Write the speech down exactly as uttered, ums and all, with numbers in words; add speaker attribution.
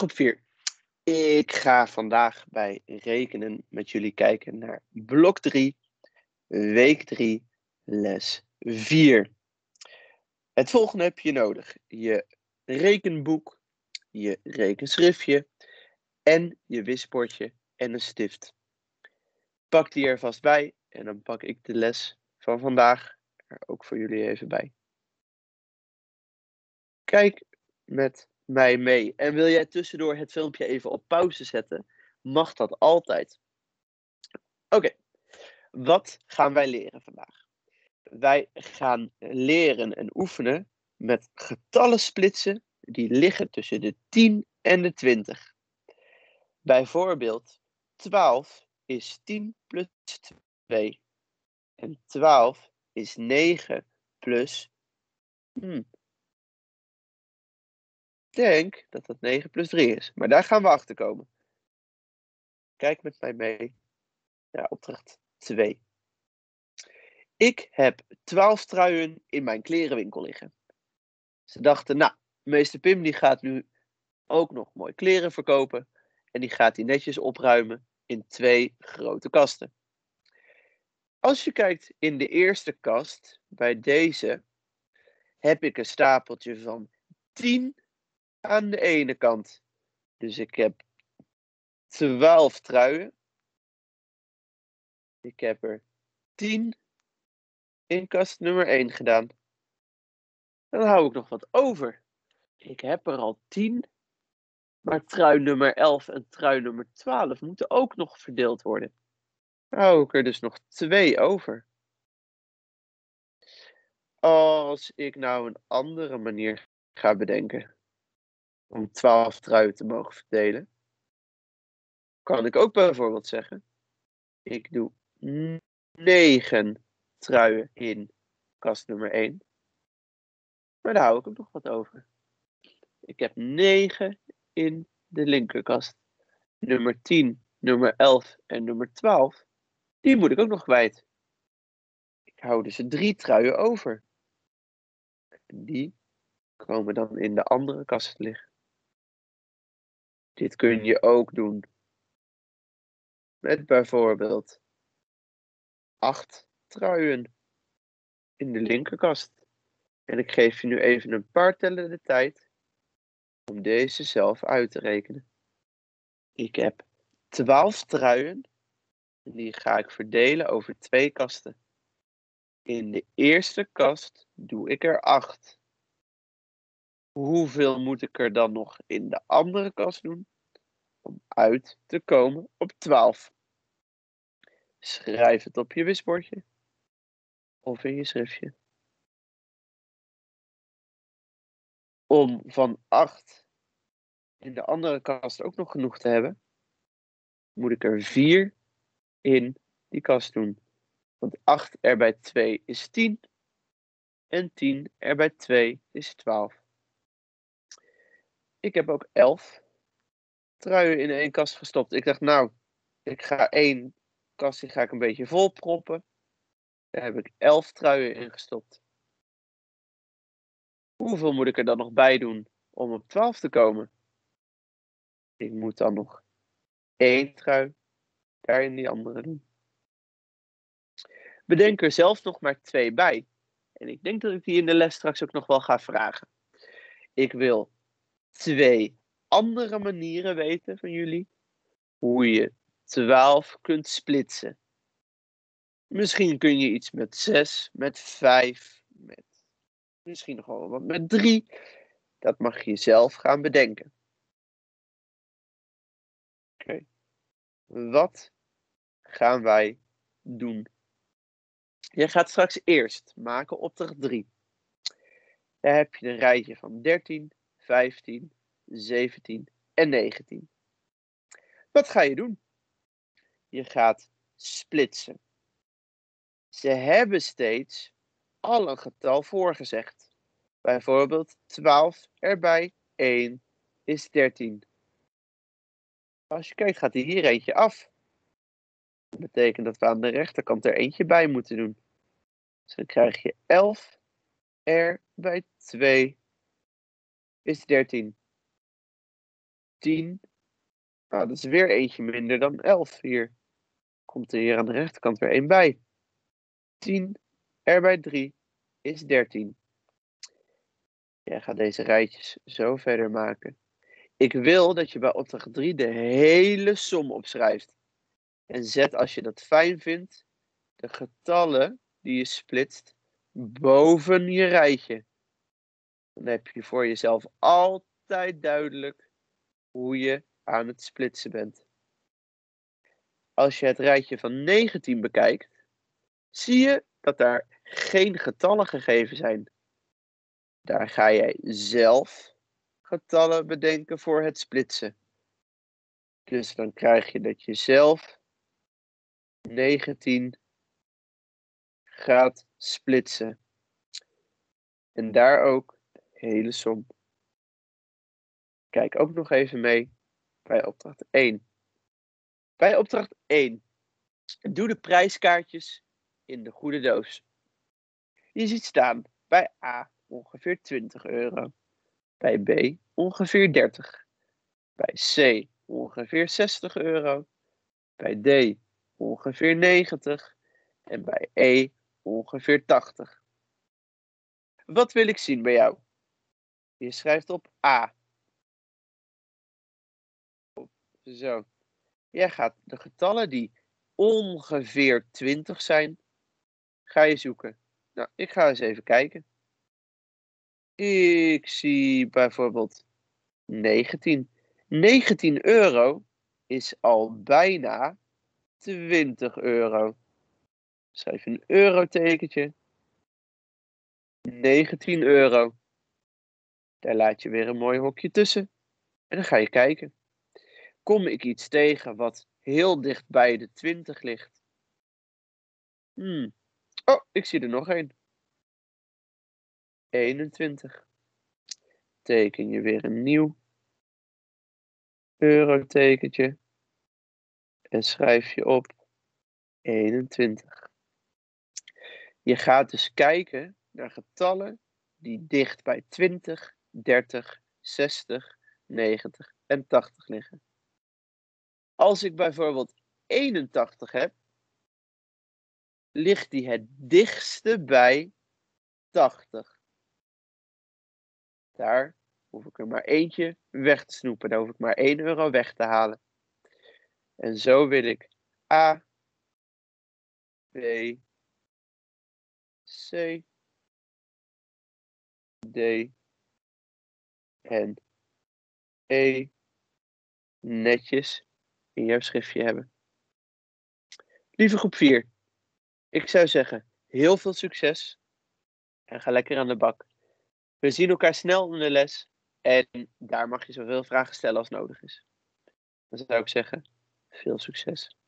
Speaker 1: groep vier. Ik ga vandaag bij rekenen met jullie kijken naar blok drie, week drie, les vier. Het volgende heb je nodig. Je rekenboek, je rekenschriftje en je wisbordje en een stift. Pak die er vast bij en dan pak ik de les van vandaag er ook voor jullie even bij. Kijk met mij mee. En wil jij tussendoor het filmpje even op pauze zetten, mag dat altijd. Oké, okay. Wat gaan wij leren vandaag? Wij gaan leren en oefenen met getallen splitsen die liggen tussen de tien en de twintig. Bijvoorbeeld twaalf is tien plus twee. En twaalf is negen plus... Hmm, ik denk dat dat negen plus drie is. Maar daar gaan we achter komen. Kijk met mij mee naar opdracht twee. Ik heb twaalf truien in mijn klerenwinkel liggen. Ze dachten, nou, meester Pim die gaat nu ook nog mooi kleren verkopen. En die gaat die netjes opruimen in twee grote kasten. Als je kijkt in de eerste kast, bij deze, heb ik een stapeltje van tien aan de ene kant. Dus ik heb twaalf truien. Ik heb er tien in kast nummer één gedaan. Dan hou ik nog wat over. Ik heb er al tien. Maar trui nummer elf en trui nummer twaalf moeten ook nog verdeeld worden. Dan hou ik er dus nog twee over. Als ik nou een andere manier ga bedenken om twaalf truien te mogen verdelen, kan ik ook bijvoorbeeld zeggen, ik doe negen truien in kast nummer één. Maar daar hou ik ook nog wat over. Ik heb negen in de linkerkast. Nummer tien, nummer elf en nummer twaalf, die moet ik ook nog kwijt. Ik hou dus drie truien over. En die komen dan in de andere kast liggen. Dit kun je ook doen met bijvoorbeeld acht truien in de linkerkast. En ik geef je nu even een paar tellen de tijd om deze zelf uit te rekenen. Ik heb twaalf truien en die ga ik verdelen over twee kasten. In de eerste kast doe ik er acht. Hoeveel moet ik er dan nog in de andere kast doen om uit te komen op twaalf? Schrijf het op je wisbordje of in je schriftje. Om van acht in de andere kast ook nog genoeg te hebben, moet ik er vier in die kast doen. Want acht er bij twee is tien en tien er bij twee is twaalf. Ik heb ook elf truien in één kast gestopt. Ik dacht, nou, ik ga één kast die ga ik een beetje vol proppen. Daar heb ik elf truien in gestopt. Hoeveel moet ik er dan nog bij doen om op twaalf te komen? Ik moet dan nog één trui daar in die andere doen. Bedenk er zelf nog maar twee bij. En ik denk dat ik die in de les straks ook nog wel ga vragen. Ik wil twee andere manieren weten van jullie hoe je twaalf kunt splitsen. Misschien kun je iets met zes, met vijf, met misschien nog wel wat met drie. Dat mag je zelf gaan bedenken. Oké. Okay. Wat gaan wij doen? Je gaat straks eerst maken opdracht drie. Daar heb je een rijtje van dertien, vijftien, zeventien en negentien. Wat ga je doen? Je gaat splitsen. Ze hebben steeds al een getal voorgezegd. Bijvoorbeeld twaalf erbij één is dertien. Als je kijkt gaat er hier eentje af. Dat betekent dat we aan de rechterkant er eentje bij moeten doen. Dus dan krijg je elf er bij twee is dertien. tien. Nou, dat is weer eentje minder dan elf hier. Komt er hier aan de rechterkant weer één bij. tien er bij drie is dertien. Jij gaat deze rijtjes zo verder maken. Ik wil dat je bij opdracht drie de hele som opschrijft. En zet, als je dat fijn vindt, de getallen die je splitst boven je rijtje. Dan heb je voor jezelf altijd duidelijk hoe je aan het splitsen bent. Als je het rijtje van negentien bekijkt, zie je dat daar geen getallen gegeven zijn. Daar ga jij zelf getallen bedenken voor het splitsen. Dus dan krijg je dat je zelf negentien gaat splitsen. En daar ook de hele som. Kijk ook nog even mee bij opdracht één. Bij opdracht één. Doe de prijskaartjes in de goede doos. Je ziet staan bij A ongeveer twintig euro. Bij B ongeveer dertig. Bij C ongeveer zestig euro. Bij D ongeveer negentig. En bij E ongeveer tachtig. Wat wil ik zien bij jou? Je schrijft op A. Zo. Jij gaat de getallen die ongeveer twintig zijn, ga je zoeken. Nou, ik ga eens even kijken. Ik zie bijvoorbeeld negentien. negentien euro is al bijna twintig euro. Schrijf een eurotekentje. negentien euro. Daar laat je weer een mooi hokje tussen. En dan ga je kijken. Kom ik iets tegen wat heel dicht bij de twintig ligt? Hmm. Oh, ik zie er nog een. eenentwintig. Teken je weer een nieuw eurotekentje. En schrijf je op eenentwintig. Je gaat dus kijken naar getallen die dicht bij twintig, dertig, zestig, negentig en tachtig liggen. Als ik bijvoorbeeld eenentachtig heb, ligt die het dichtste bij tachtig. Daar hoef ik er maar eentje weg te snoepen. Daar hoef ik maar één euro weg te halen. En zo wil ik A, B, C, D en E netjes in jouw schriftje hebben. Lieve groep vier, ik zou zeggen, heel veel succes en ga lekker aan de bak. We zien elkaar snel in de les en daar mag je zoveel vragen stellen als nodig is. Dan zou ik zeggen, veel succes.